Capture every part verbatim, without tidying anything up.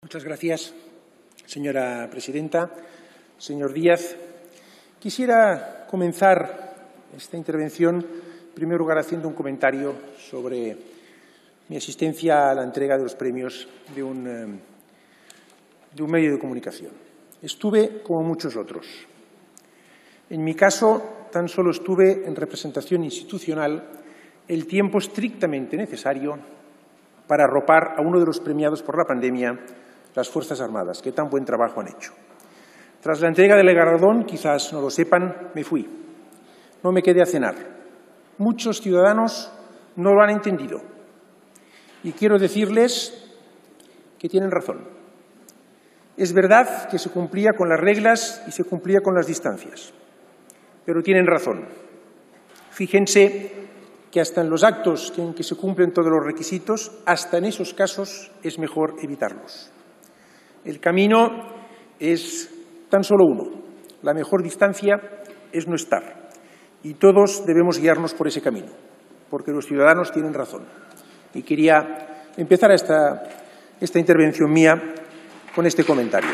Muchas gracias, señora presidenta. Señor Díaz, quisiera comenzar esta intervención, en primer lugar, haciendo un comentario sobre mi asistencia a la entrega de los premios de un, de un medio de comunicación. Estuve como muchos otros. En mi caso, tan solo estuve en representación institucional el tiempo estrictamente necesario para arropar a uno de los premiados por la pandemia, las Fuerzas Armadas, que tan buen trabajo han hecho. Tras la entrega del galardón, quizás no lo sepan, me fui. No me quedé a cenar. Muchos ciudadanos no lo han entendido. Y quiero decirles que tienen razón. Es verdad que se cumplía con las reglas y se cumplía con las distancias. Pero tienen razón. Fíjense que hasta en los actos en que se cumplen todos los requisitos, hasta en esos casos es mejor evitarlos. El camino es tan solo uno. La mejor distancia es no estar. Y todos debemos guiarnos por ese camino, porque los ciudadanos tienen razón. Y quería empezar esta, esta intervención mía con este comentario.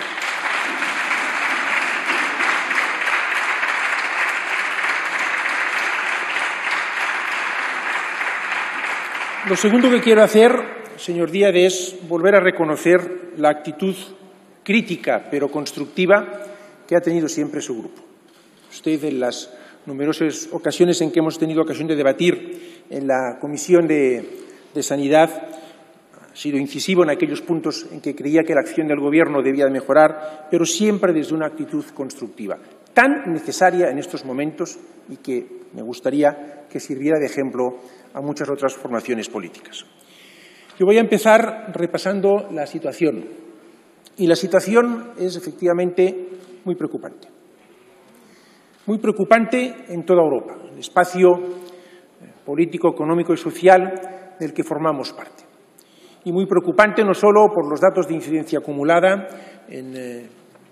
Lo segundo que quiero hacer, señor Díaz, es volver a reconocer la actitud crítica pero constructiva que ha tenido siempre su grupo. Usted, en las numerosas ocasiones en que hemos tenido ocasión de debatir en la Comisión de, de Sanidad, ha sido incisivo en aquellos puntos en que creía que la acción del Gobierno debía de mejorar, pero siempre desde una actitud constructiva, tan necesaria en estos momentos y que me gustaría que sirviera de ejemplo a muchas otras formaciones políticas. Yo voy a empezar repasando la situación. Y la situación es efectivamente muy preocupante. Muy preocupante en toda Europa, el espacio político, económico y social del que formamos parte. Y muy preocupante no solo por los datos de incidencia acumulada en eh,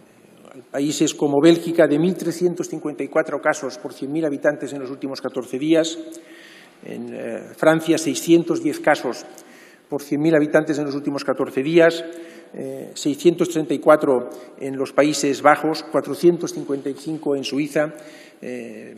países como Bélgica, de mil trescientos cincuenta y cuatro casos por cien mil habitantes en los últimos catorce días, en eh, Francia seiscientos diez casos por cien mil habitantes en los últimos catorce días, eh, seiscientos treinta y cuatro en los Países Bajos, cuatrocientos cincuenta y cinco en Suiza, eh,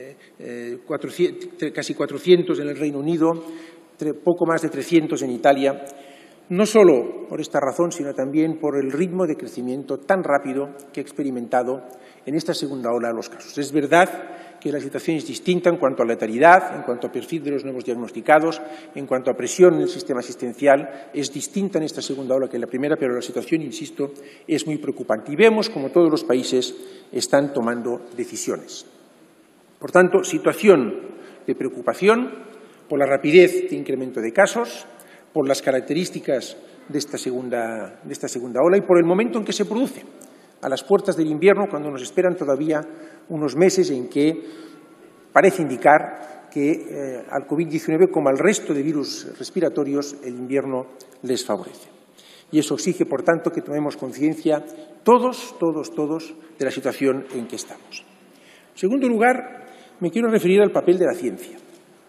eh, cuatrocientos, casi cuatrocientos en el Reino Unido, poco más de trescientos en Italia. No solo por esta razón, sino también por el ritmo de crecimiento tan rápido que he experimentado en esta segunda ola de los casos. Es verdad que la situación es distinta en cuanto a letalidad, en cuanto a perfil de los nuevos diagnosticados, en cuanto a presión en el sistema asistencial, es distinta en esta segunda ola que en la primera, pero la situación, insisto, es muy preocupante. Y vemos como todos los países están tomando decisiones. Por tanto, situación de preocupación por la rapidez de incremento de casos, por las características de esta segunda, de esta segunda ola y por el momento en que se produce, a las puertas del invierno, cuando nos esperan todavía unos meses en que parece indicar que eh, al COVID diecinueve, como al resto de virus respiratorios, el invierno les favorece. Y eso exige, por tanto, que tomemos conciencia todos, todos, todos de la situación en que estamos. En segundo lugar, me quiero referir al papel de la ciencia.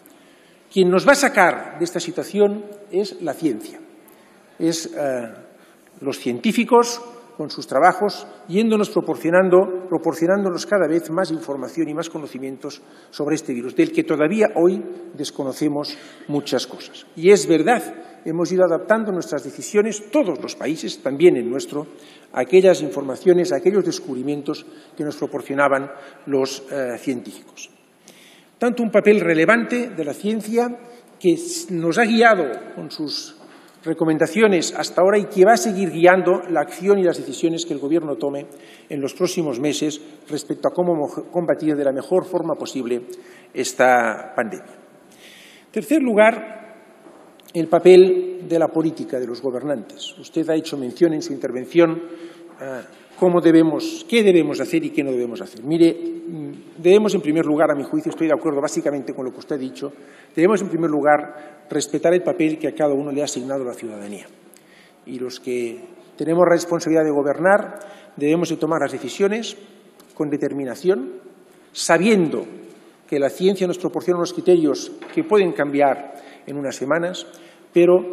Quien nos va a sacar de esta situación es la ciencia, es eh, los científicos con sus trabajos, yéndonos proporcionando, proporcionándonos cada vez más información y más conocimientos sobre este virus, del que todavía hoy desconocemos muchas cosas. Y es verdad, hemos ido adaptando nuestras decisiones, todos los países, también el nuestro, a aquellas informaciones, a aquellos descubrimientos que nos proporcionaban los eh, científicos. Tanto un papel relevante de la ciencia que nos ha guiado con sus recomendaciones hasta ahora y que va a seguir guiando la acción y las decisiones que el Gobierno tome en los próximos meses respecto a cómo combatir de la mejor forma posible esta pandemia. En tercer lugar, el papel de la política de los gobernantes. Usted ha hecho mención en su intervención a cómo debemos, qué debemos hacer y qué no debemos hacer. Mire, debemos en primer lugar, a mi juicio, estoy de acuerdo básicamente con lo que usted ha dicho, debemos en primer lugar respetar el papel que a cada uno le ha asignado la ciudadanía. Y los que tenemos la responsabilidad de gobernar debemos de tomar las decisiones con determinación, sabiendo que la ciencia nos proporciona unos criterios que pueden cambiar en unas semanas, pero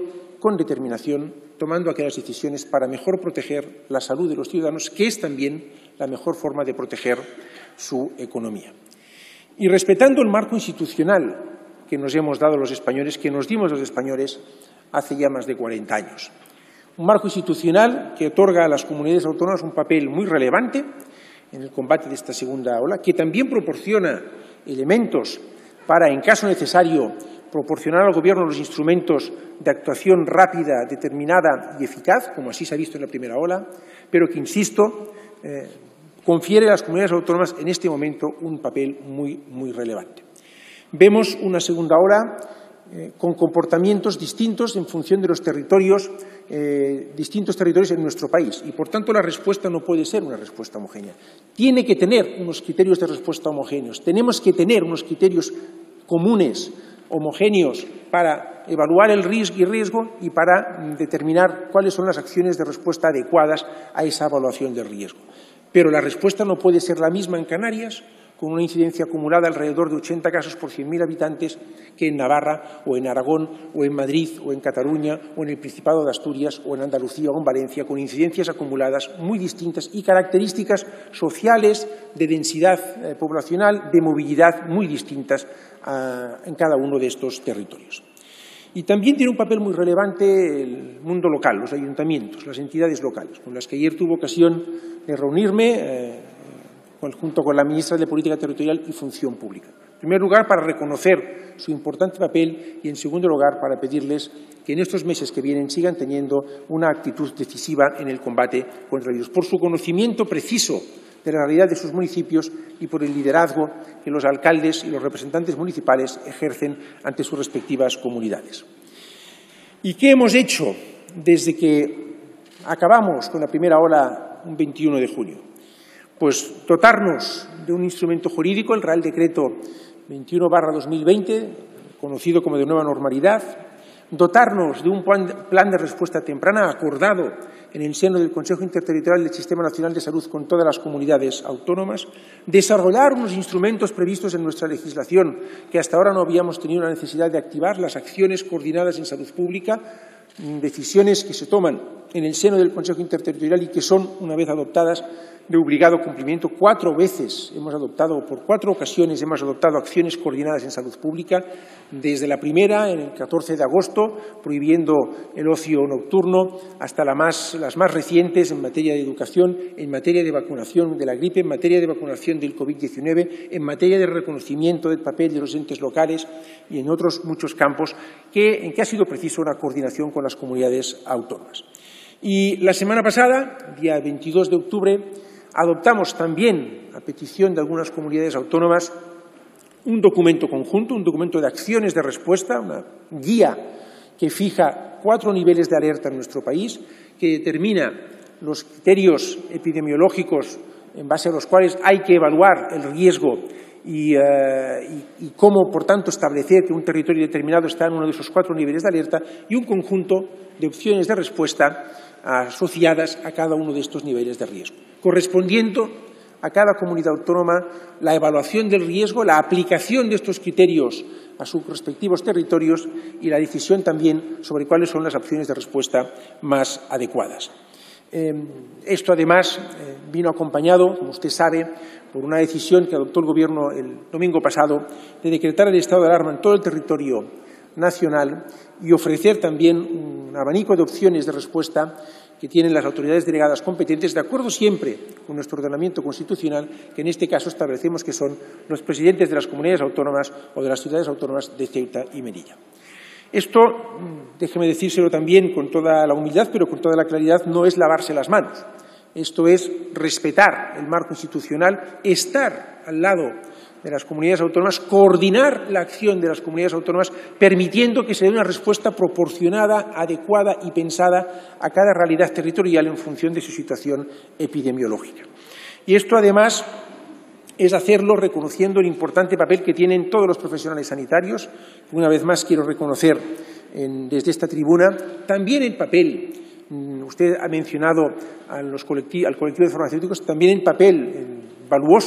con determinación, tomando aquellas decisiones para mejor proteger la salud de los ciudadanos, que es también la mejor forma de proteger su economía. Y respetando el marco institucional que nos hemos dado los españoles, que nos dimos los españoles hace ya más de cuarenta años. Un marco institucional que otorga a las comunidades autónomas un papel muy relevante en el combate de esta segunda ola, que también proporciona elementos para, en caso necesario, proporcionar al Gobierno los instrumentos de actuación rápida, determinada y eficaz, como así se ha visto en la primera ola, pero que, insisto, eh, confiere a las comunidades autónomas en este momento un papel muy, muy relevante. Vemos una segunda ola eh, con comportamientos distintos en función de los territorios, eh, distintos territorios en nuestro país, y por tanto la respuesta no puede ser una respuesta homogénea. Tiene que tener unos criterios de respuesta homogéneos, tenemos que tener unos criterios comunes, homogéneos, para evaluar el riesgo y riesgo y para determinar cuáles son las acciones de respuesta adecuadas a esa evaluación del riesgo. Pero la respuesta no puede ser la misma en Canarias, con una incidencia acumulada alrededor de ochenta casos por cien mil habitantes, que en Navarra, o en Aragón, o en Madrid, o en Cataluña, o en el Principado de Asturias, o en Andalucía, o en Valencia, con incidencias acumuladas muy distintas y características sociales, de densidad eh, poblacional, de movilidad muy distintas uh, en cada uno de estos territorios. Y también tiene un papel muy relevante el mundo local, los ayuntamientos, las entidades locales, con las que ayer tuve ocasión de reunirme eh, junto con la ministra de Política Territorial y Función Pública. En primer lugar, para reconocer su importante papel y, en segundo lugar, para pedirles que en estos meses que vienen sigan teniendo una actitud decisiva en el combate contra el virus, por su conocimiento preciso de la realidad de sus municipios y por el liderazgo que los alcaldes y los representantes municipales ejercen ante sus respectivas comunidades. ¿Y qué hemos hecho desde que acabamos con la primera ola un veintiuno de junio? Pues dotarnos de un instrumento jurídico, el Real Decreto veintiuno barra dos mil veinte, conocido como de nueva normalidad, dotarnos de un plan de respuesta temprana acordado en el seno del Consejo Interterritorial del Sistema Nacional de Salud con todas las comunidades autónomas, desarrollar unos instrumentos previstos en nuestra legislación que hasta ahora no habíamos tenido la necesidad de activar, las acciones coordinadas en salud pública, decisiones que se toman en el seno del Consejo Interterritorial y que son, una vez adoptadas, de obligado cumplimiento. Cuatro veces hemos adoptado, por cuatro ocasiones hemos adoptado acciones coordinadas en salud pública, desde la primera, en el catorce de agosto, prohibiendo el ocio nocturno, hasta la más, las más recientes en materia de educación, en materia de vacunación de la gripe, en materia de vacunación del COVID diecinueve, en materia de reconocimiento del papel de los entes locales y en otros muchos campos que, en que ha sido preciso una coordinación con las comunidades autónomas. Y la semana pasada, día veintidós de octubre, adoptamos también, a petición de algunas comunidades autónomas, un documento conjunto, un documento de acciones de respuesta, una guía que fija cuatro niveles de alerta en nuestro país, que determina los criterios epidemiológicos en base a los cuales hay que evaluar el riesgo y, uh, y, y cómo, por tanto, establecer que un territorio determinado está en uno de esos cuatro niveles de alerta, y un conjunto de opciones de respuesta asociadas a cada uno de estos niveles de riesgo, correspondiendo a cada comunidad autónoma la evaluación del riesgo, la aplicación de estos criterios a sus respectivos territorios y la decisión también sobre cuáles son las opciones de respuesta más adecuadas. Eh, esto, además, eh, vino acompañado, como usted sabe, por una decisión que adoptó el Gobierno el domingo pasado de decretar el estado de alarma en todo el territorio nacional y ofrecer también un abanico de opciones de respuesta que tienen las autoridades delegadas competentes, de acuerdo siempre con nuestro ordenamiento constitucional, que en este caso establecemos que son los presidentes de las comunidades autónomas o de las ciudades autónomas de Ceuta y Melilla. Esto, déjeme decírselo también con toda la humildad, pero con toda la claridad, no es lavarse las manos. Esto es respetar el marco institucional, estar al lado de las comunidades autónomas, coordinar la acción de las comunidades autónomas, permitiendo que se dé una respuesta proporcionada, adecuada y pensada a cada realidad territorial en función de su situación epidemiológica. Y esto, además, es hacerlo reconociendo el importante papel que tienen todos los profesionales sanitarios. Una vez más quiero reconocer en, desde esta tribuna también el papel, usted ha mencionado a los colectivos, al colectivo de farmacéuticos, también el papel el valuoso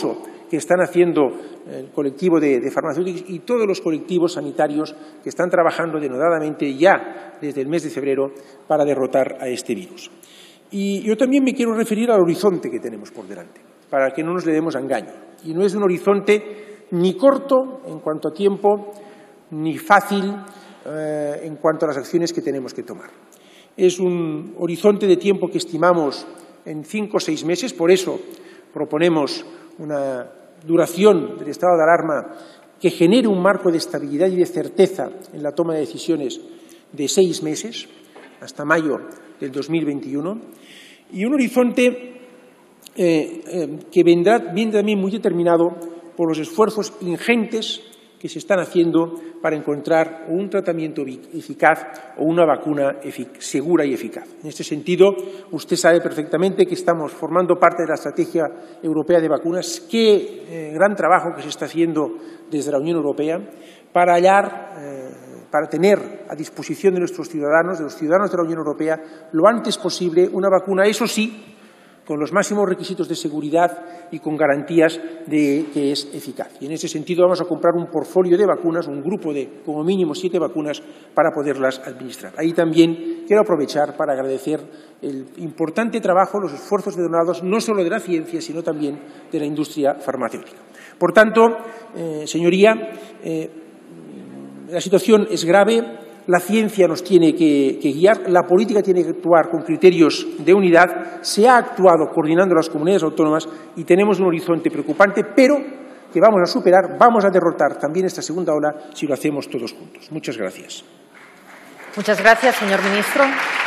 que están haciendo el colectivo de, de farmacéuticos y todos los colectivos sanitarios que están trabajando denodadamente ya desde el mes de febrero para derrotar a este virus. Y yo también me quiero referir al horizonte que tenemos por delante, para que no nos le demos a engaño. Y no es un horizonte ni corto en cuanto a tiempo, ni fácil eh, en cuanto a las acciones que tenemos que tomar. Es un horizonte de tiempo que estimamos en cinco o seis meses, por eso proponemos una duración del estado de alarma que genere un marco de estabilidad y de certeza en la toma de decisiones de seis meses, hasta mayo del dos mil veintiuno, y un horizonte eh, eh, que vendrá bien también muy determinado por los esfuerzos ingentes que se están haciendo para encontrar un tratamiento eficaz o una vacuna segura y eficaz. En este sentido, usted sabe perfectamente que estamos formando parte de la estrategia europea de vacunas. Qué eh, gran trabajo que se está haciendo desde la Unión Europea para hallar, eh, para tener a disposición de nuestros ciudadanos, de los ciudadanos de la Unión Europea, lo antes posible una vacuna, eso sí, con los máximos requisitos de seguridad y con garantías de que es eficaz. Y en ese sentido vamos a comprar un portfolio de vacunas, un grupo de como mínimo siete vacunas para poderlas administrar. Ahí también quiero aprovechar para agradecer el importante trabajo, los esfuerzos denodados no solo de la ciencia, sino también de la industria farmacéutica. Por tanto, eh, señoría, eh, la situación es grave. La ciencia nos tiene que, que guiar, la política tiene que actuar con criterios de unidad, se ha actuado coordinando las comunidades autónomas y tenemos un horizonte preocupante, pero que vamos a superar, vamos a derrotar también esta segunda ola si lo hacemos todos juntos. Muchas gracias. Muchas gracias, señor ministro.